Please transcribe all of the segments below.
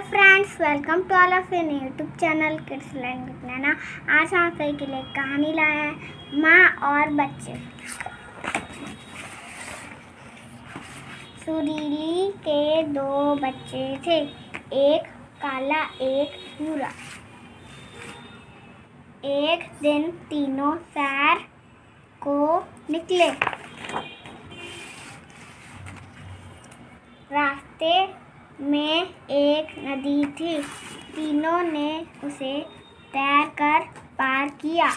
Friends, welcome to all of in YouTube channel kids learn with Naina. आज हम आपके के लिए कहानी लाए हैं, माँ और बच्चे। सुरीली के दो बच्चे थे, एक काला एक भूरा। एक दिन तीनों सैर को निकले। रास्ते में एक नदी थी, तीनों ने उसे तैर कर पार किया।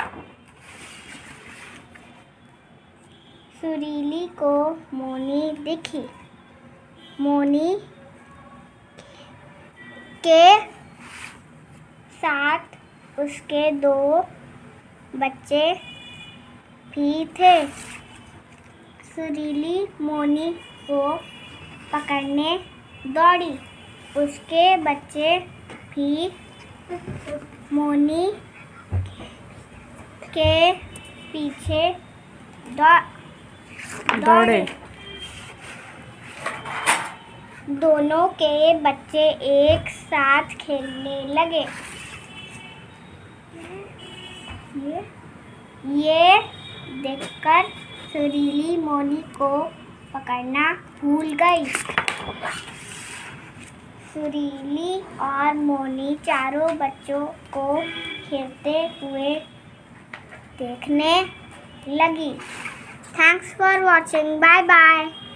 सुरीली को मोनी दिखी। मोनी के साथ उसके दो बच्चे भी थे। सुरीली मोनी को पकड़ने दौड़ी। उसके बच्चे भी मोनी के पीछे दौड़े। दोनों के बच्चे एक साथ खेलने लगे। ये देखकर सुरीली मोनी को पकड़ना भूल गई। सुरीली और मोनी चारों बच्चों को खेलते हुए देखने लगी। Thanks for watching. Bye bye.